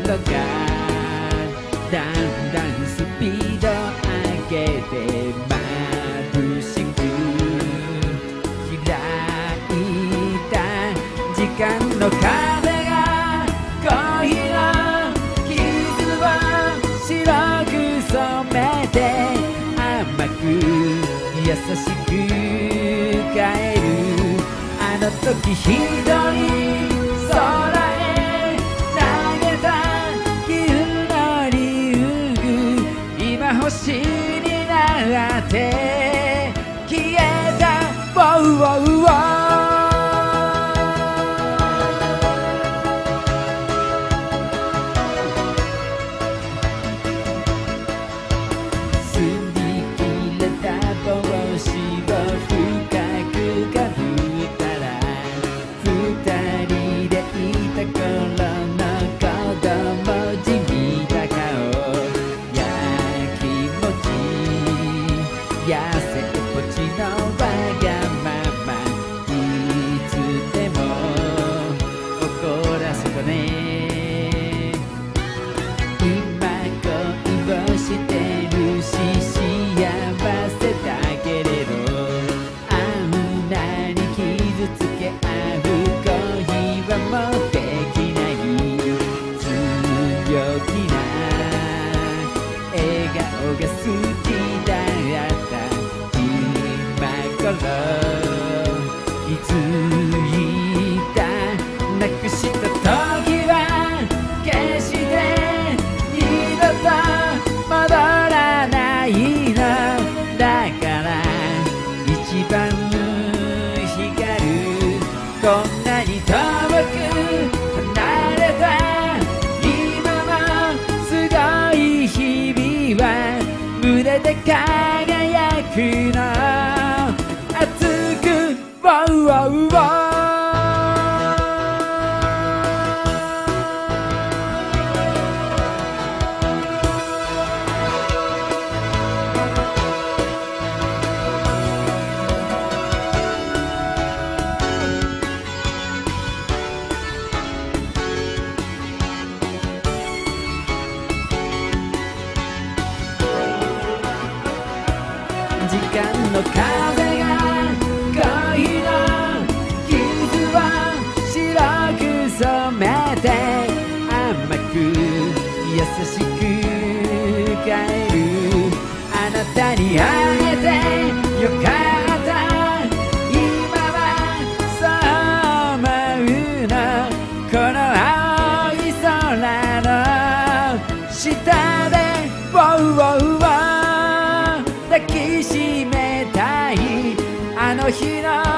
がだんだんスピード上げて眩しく開いた時間の風が恋の傷を白く染めて甘く優しく帰るあの時一人空へ投げた急な理由今星になって消えたウォウウォウウォ擦り切れた帽子を深くかぶったら二人でいた頃の子供じみた顔やきもち痩せっぽちのわがままいつでも怒らせたね今恋をしてるし幸せだけれどあんなに傷つけ合う恋はもうできない強気な笑顔が好きだった今頃気づいたなくした時は決して二度と戻らないのだから一番光るこんなに遠く離れた今もすごい日々は胸で輝くの熱くウォウウォウウォ時間の風が恋の傷を白く染めて甘く優しく帰るあなたに会えてよかった今はそう思うのこの青い空の下でウォウウォウウォ抱きしめたいあの日の